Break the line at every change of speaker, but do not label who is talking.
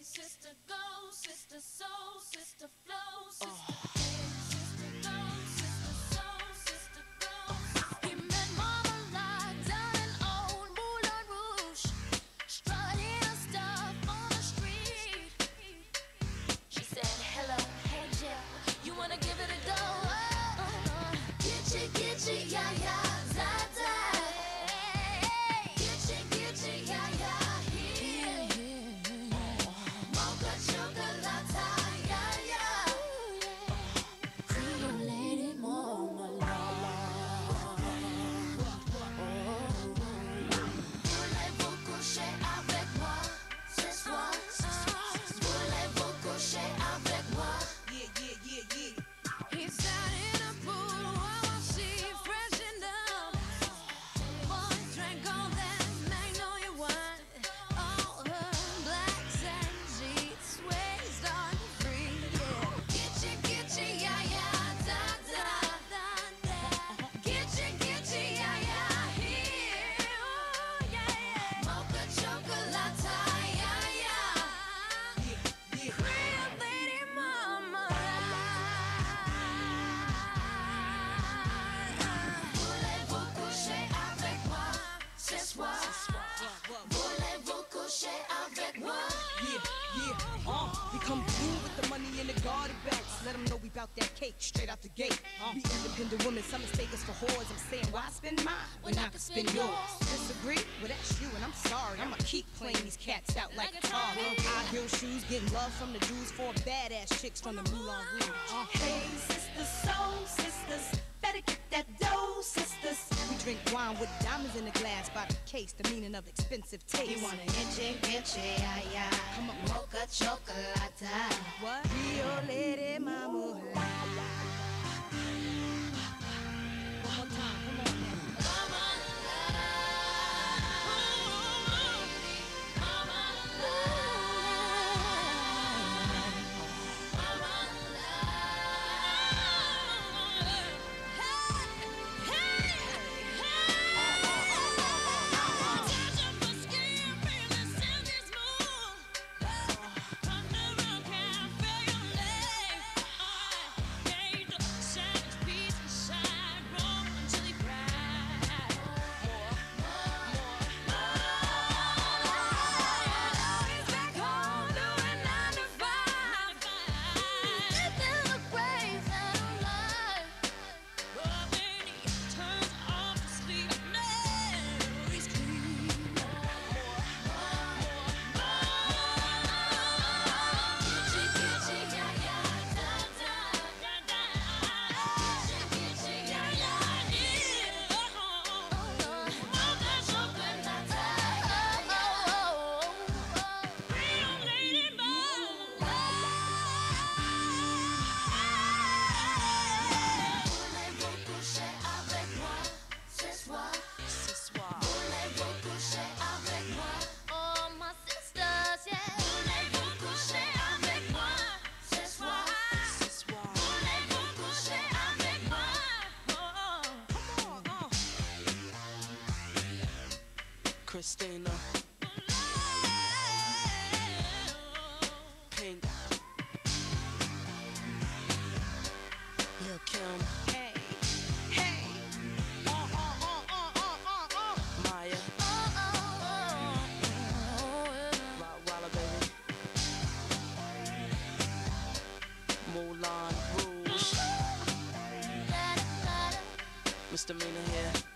Sister go, sister soul, sister flow, sister sister go, sister soul, sister go. He met Mama Lot down in old Moulin Rouge, strutting her stuff on the street. She said, hello, hey Jill, you wanna give it a go? Gitchy, yeah, yeah, za-za. Gitchy, yeah, yeah, here. Mocha chocolate, yeah, yeah. Creole lady, marmalade. Voulez-vous coucher avec moi ce soir? Voulez-vous coucher avec moi? Yeah. He sat in a pool while she freshened up. Boys drank all that magnolia wine. All her blacks and sheets swayed on free. Yeah. Gitchy, yeah, yeah, da da. Gitchy, yeah, yeah, here. Oh, yeah. Mocha chocolate, yeah, yeah. Creole lady, mama. Voulez-vous coucher avec moi ce soir? Voulez-vous coucher avec moi?
We come through with the money in the garden belts. Let them know we bout that cake straight out the gate. We independent women, some mistake us for whores. I'm saying, why spend mine when I can spend yours? Disagree? Well, that's you, and I'm sorry. I'ma keep playing these cats out like a tar. High heel shoes, getting love from the dudes, for badass chicks from the Moulin Rouge.
Hey, sisters, soul sisters, better get that dough, sisters.
We drink wine with diamonds in the glass by the case, the meaning of expensive taste.
You wanna itchy, yeah, yeah.
Come on.
Mocha chocolate.
What? Rio lady, mama. One more time, come on now.
Christina, Pink, Lil' Kim,
Hey.
Maya, Rottweiler baby, Moulin Rouge, Misdemeanor here.